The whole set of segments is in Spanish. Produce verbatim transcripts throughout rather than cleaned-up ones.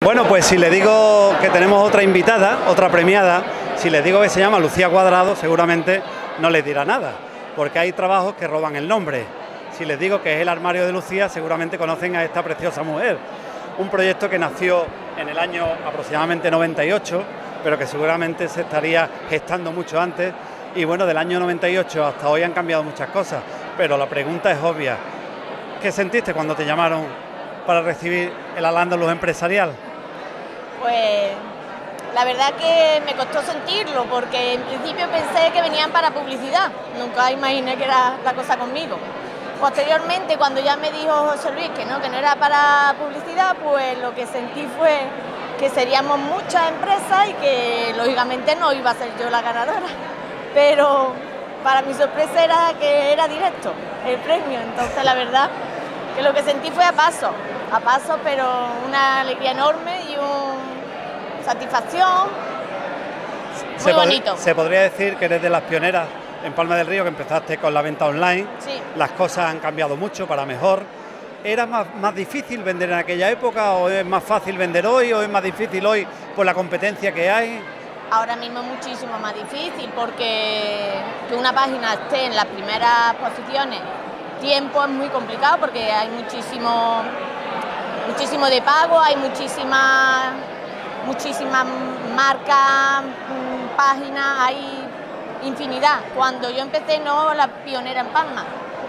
Bueno, pues si le digo que tenemos otra invitada, otra premiada, si les digo que se llama Lucía Cuadrado, seguramente no les dirá nada, porque hay trabajos que roban el nombre. Si les digo que es el armario de Lucía, seguramente conocen a esta preciosa mujer. Un proyecto que nació en el año aproximadamente noventa y ocho, pero que seguramente se estaría gestando mucho antes. Y bueno, del año noventa y ocho hasta hoy han cambiado muchas cosas, pero la pregunta es obvia. ¿Qué sentiste cuando te llamaron para recibir el Al-Ándalus empresarial? Pues la verdad que me costó sentirlo, porque en principio pensé que venían para publicidad, nunca imaginé que era la cosa conmigo. Posteriormente, cuando ya me dijo José Luis que no, que no era para publicidad, pues lo que sentí fue que seríamos muchas empresas y que lógicamente no iba a ser yo la ganadora. Pero para mi sorpresa era que era directo el premio, entonces la verdad que lo que sentí fue a paso, a paso, pero una alegría enorme y una satisfacción muy se bonito. Pod se podría decir que eres de las pioneras en Palma del Río, que empezaste con la venta online. Sí. Las cosas han cambiado mucho para mejor. ¿Era más, más difícil vender en aquella época o es más fácil vender hoy o es más difícil hoy por la competencia que hay? Ahora mismo es muchísimo más difícil porque que una página esté en las primeras posiciones, tiempo es muy complicado porque hay muchísimo, muchísimo de pago, hay muchísimas muchísimas marcas, páginas, hay infinidad. Cuando yo empecé, no, la pionera en Palma.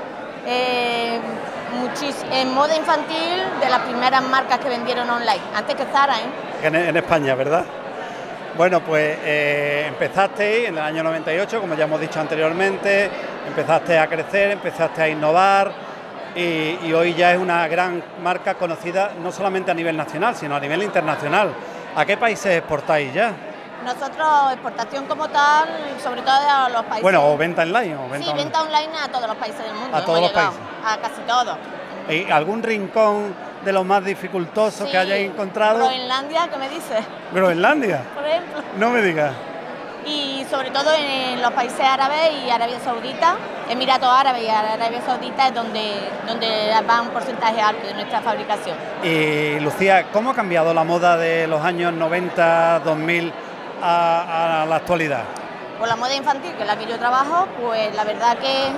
Eh, en moda infantil, de las primeras marcas que vendieron online, antes que Zara, ¿eh? En, en España, ¿verdad? Bueno, pues eh, empezaste en el año noventa y ocho, como ya hemos dicho anteriormente, empezaste a crecer, empezaste a innovar y, y hoy ya es una gran marca conocida no solamente a nivel nacional, sino a nivel internacional. ¿A qué países exportáis ya? Nosotros, exportación como tal, sobre todo a los países... Bueno, o venta online. O venta sí, online. venta online a todos los países del mundo. A todos los llegado, países. A casi todos. ¿Y algún rincón de los más dificultosos Sí, que hayáis encontrado? Groenlandia, ¿qué me dices? ¿Groenlandia? Por ejemplo. No me digas. Y sobre todo en los países árabes y Arabia Saudita, Emiratos Árabes y Arabia Saudita es donde, donde va un porcentaje alto de nuestra fabricación. Y Lucía, ¿cómo ha cambiado la moda de los años noventa, dos mil a, a la actualidad? Pues la moda infantil, que es la que yo trabajo, pues la verdad que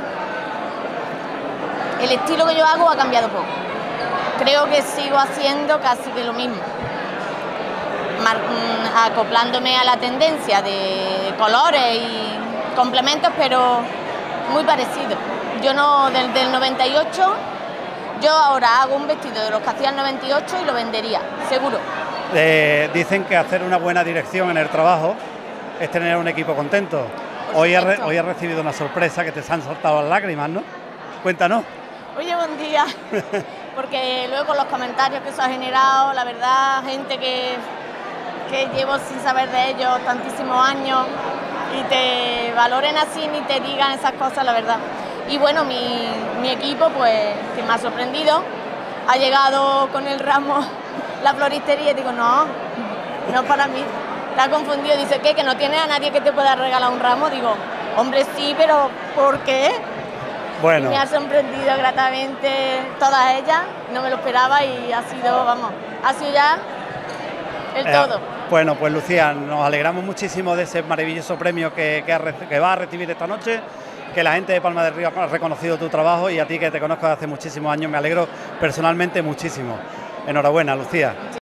el estilo que yo hago ha cambiado poco. Creo que sigo haciendo casi que lo mismo, Mar acoplándome a la tendencia de colores y complementos, pero muy parecido. Yo no, desde el noventa y ocho, yo ahora hago un vestido de los que hacía el noventa y ocho y lo vendería, seguro. Eh, dicen que hacer una buena dirección en el trabajo es tener un equipo contento. Hoy has, hoy has recibido una sorpresa que te han saltado las lágrimas, ¿no? Cuéntanos. Oye, buen día. Porque luego con los comentarios que eso ha generado, la verdad, gente que, que llevo sin saber de ellos tantísimos años y te valoren así ni te digan esas cosas, la verdad. Y bueno, mi, mi equipo, pues, que me ha sorprendido, ha llegado con el ramo, la floristería, y digo, no, no para mí. Te ha confundido, dice, ¿qué? ¿Que no tienes a nadie que te pueda regalar un ramo? Digo, hombre, sí, pero ¿por qué? Bueno. Me ha sorprendido gratamente todas ellas, no me lo esperaba y ha sido, vamos, ha sido ya el eh, todo. Bueno, pues Lucía, nos alegramos muchísimo de ese maravilloso premio que, que, ha, que vas a recibir esta noche, que la gente de Palma del Río ha reconocido tu trabajo y a ti que te conozco desde hace muchísimos años, me alegro personalmente muchísimo. Enhorabuena, Lucía.